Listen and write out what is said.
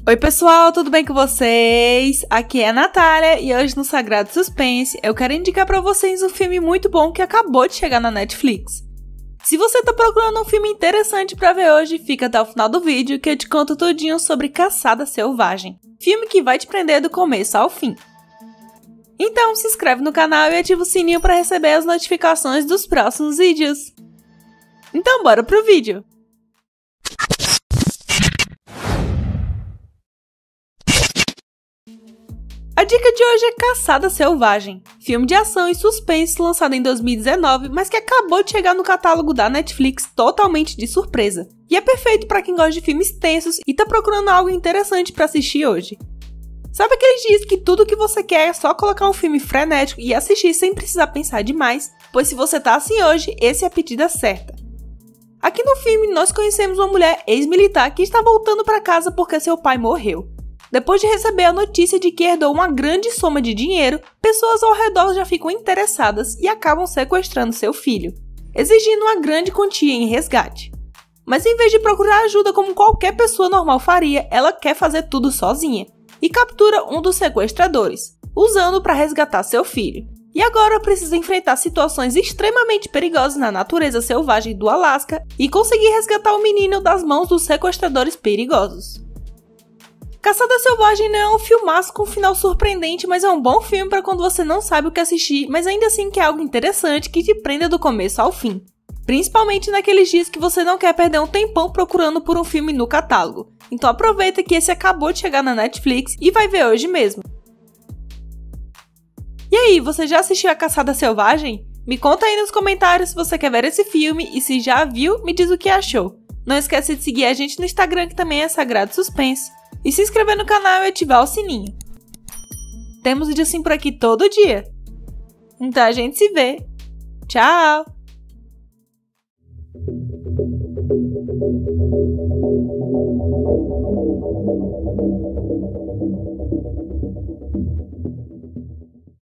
Oi pessoal, tudo bem com vocês? Aqui é a Natália e hoje no Sagrado Suspense eu quero indicar pra vocês um filme muito bom que acabou de chegar na Netflix. Se você tá procurando um filme interessante pra ver hoje, fica até o final do vídeo que eu te conto tudinho sobre Caçada Selvagem, filme que vai te prender do começo ao fim. Então se inscreve no canal e ativa o sininho pra receber as notificações dos próximos vídeos. Então bora pro vídeo! A dica de hoje é Caçada Selvagem, filme de ação e suspense lançado em 2019, mas que acabou de chegar no catálogo da Netflix totalmente de surpresa. E é perfeito para quem gosta de filmes tensos e tá procurando algo interessante para assistir hoje. Sabe aqueles dias que tudo que você quer é só colocar um filme frenético e assistir sem precisar pensar demais? Pois se você tá assim hoje, essa é a pedida certa. Aqui no filme nós conhecemos uma mulher ex-militar que está voltando para casa porque seu pai morreu. Depois de receber a notícia de que herdou uma grande soma de dinheiro, pessoas ao redor já ficam interessadas e acabam sequestrando seu filho, exigindo uma grande quantia em resgate. Mas em vez de procurar ajuda como qualquer pessoa normal faria, ela quer fazer tudo sozinha e captura um dos sequestradores, usando para resgatar seu filho. E agora precisa enfrentar situações extremamente perigosas na natureza selvagem do Alasca e conseguir resgatar o menino das mãos dos sequestradores perigosos. Caçada Selvagem não é um filmaço com um final surpreendente, mas é um bom filme para quando você não sabe o que assistir, mas ainda assim quer algo interessante que te prenda do começo ao fim. Principalmente naqueles dias que você não quer perder um tempão procurando por um filme no catálogo. Então aproveita que esse acabou de chegar na Netflix e vai ver hoje mesmo. E aí, você já assistiu a Caçada Selvagem? Me conta aí nos comentários se você quer ver esse filme e se já viu, me diz o que achou. Não esquece de seguir a gente no Instagram que também é Sagrado Suspense. E se inscrever no canal e ativar o sininho. Temos vídeo assim por aqui todo dia. Então a gente se vê. Tchau!